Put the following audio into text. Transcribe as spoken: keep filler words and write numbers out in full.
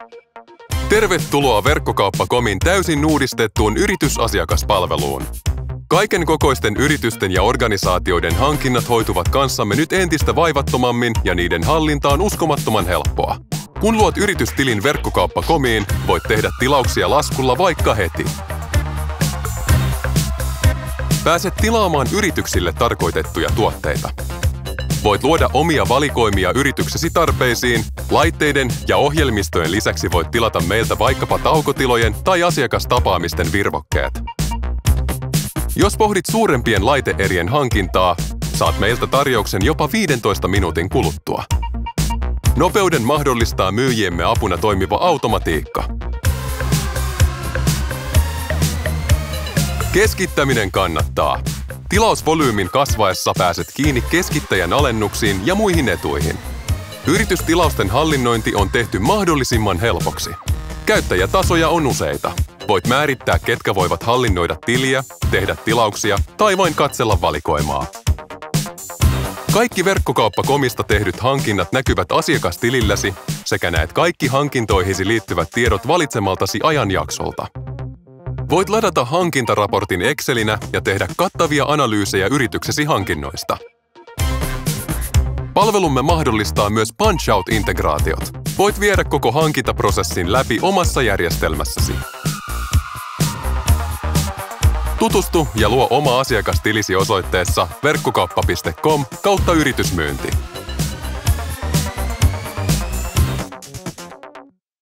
Tervetuloa Verkkokauppa piste comin täysin uudistettuun yritysasiakaspalveluun. Kaiken kokoisten yritysten ja organisaatioiden hankinnat hoituvat kanssamme nyt entistä vaivattomammin ja niiden hallinta on uskomattoman helppoa. Kun luot yritystilin Verkkokauppa piste comiin, voit tehdä tilauksia laskulla vaikka heti. Pääset tilaamaan yrityksille tarkoitettuja tuotteita. Voit luoda omia valikoimia yrityksesi tarpeisiin. Laitteiden ja ohjelmistojen lisäksi voit tilata meiltä vaikkapa taukotilojen tai asiakastapaamisten virvokkeet. Jos pohdit suurempien laite-erien hankintaa, saat meiltä tarjouksen jopa viidentoista minuutin kuluttua. Nopeuden mahdollistaa myyjiemme apuna toimiva automatiikka. Keskittäminen kannattaa. Tilausvolyymin kasvaessa pääset kiinni keskittäjän alennuksiin ja muihin etuihin. Yritystilausten hallinnointi on tehty mahdollisimman helpoksi. Käyttäjätasoja on useita. Voit määrittää, ketkä voivat hallinnoida tiliä, tehdä tilauksia tai vain katsella valikoimaa. Kaikki Verkkokauppa piste comista tehdyt hankinnat näkyvät asiakastililläsi sekä näet kaikki hankintoihisi liittyvät tiedot valitsemaltasi ajanjaksolta. Voit ladata hankintaraportin Excelinä ja tehdä kattavia analyysejä yrityksesi hankinnoista. Palvelumme mahdollistaa myös punch-out-integraatiot. Voit viedä koko hankintaprosessin läpi omassa järjestelmässäsi. Tutustu ja luo oma asiakastilisi osoitteessa verkkokauppa piste com kautta yritysmyynti.